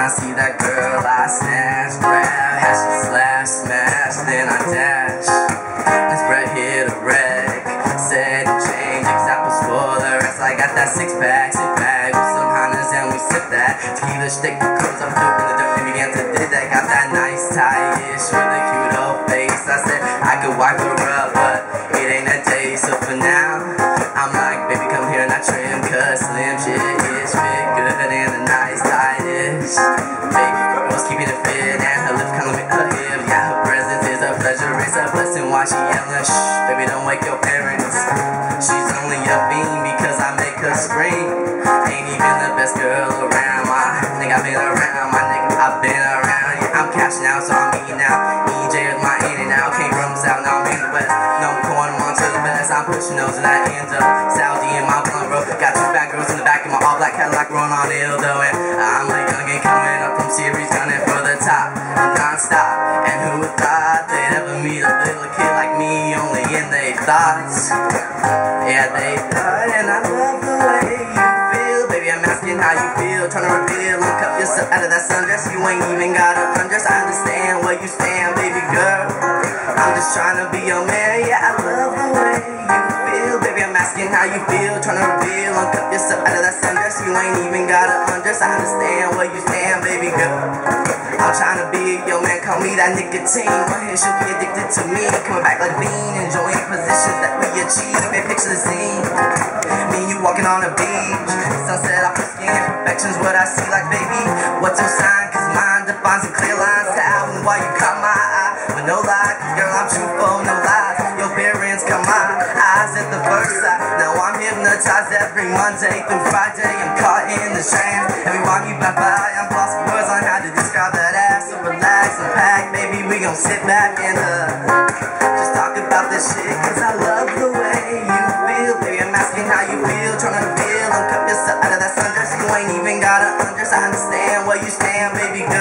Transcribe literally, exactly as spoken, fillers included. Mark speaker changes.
Speaker 1: I see that girl, I snatch, grab, hash and slash, smash, then I dash. This bread hit a wreck, said change, examples for the rest. I got that six pack, six pack with some Hondas and we sip that. Tequila stick, the clothes I'm dope in the dirt, and began to did that. Got that nice tie-ish with a cute old face. I said I could wipe her up, but it ain't a day. So for now, I'm like, baby, come here and I trim, cause slim shit is fit good and a nice tie-ish. Big girls keeping it fit and her lips kinda make her hip. Yeah, her presence is a pleasure, it's a blessing. Why she yelling? Shh, baby, don't wake your parents. She's only a fiend because I make her scream. Ain't even the best girl around. I think I've been around, my nigga, I've been around. Yeah, I'm cashing out, so I'm eating out. E J is my in and out. Came from the south, now I'm in the west. No corn, I'm on to the best. I'm pushing those and I end up Saudi in my blunt road. Got two bad girls in the back of my all black Cadillac, rolling on ill though. And I'm like youngin' coming up from series, gunning for the top, non-stop. And who would thought they'd ever meet a little kid like me, only in their thoughts. Yeah, they thought, and I love the way you feel. Baby, I'm asking how you feel, trying to reveal. Look up yourself out of that sundress. You ain't even gotta undress. I understand where you stand, baby girl. I'm just trying to be your man. Yeah, I love the way you feel. Baby, I'm asking how you feel, trying to reveal. Look up yourself out of that sundress. You ain't even gotta undress. I understand where you stand, baby girl. I'm trying to be your man, call me that nicotine. One hit, she'll be addicted to me. Coming back like bean, enjoying positions that we achieve. Baby, picture the scene. Me and you walking on a beach. Sunset off the skin, perfection's what I see. Like, baby, what's your sign? Cause mine defines the clear lines to out and why you caught my eye. But no lie, cause girl, I'm truthful, no lies. Your parents got my eyes at the first sight. Now I'm hypnotized every Monday through Friday. I'm caught in the trance. Every time you back by, I'm lost for words on how to describe that ass. So relax and pack, baby, we gon' sit back and uh just talk about this shit. Cause I love the way you feel. Baby, I'm asking how you feel, trying to feel. Uncup yourself out of that sundress. You ain't even gotta undress. I understand where you stand, baby girl.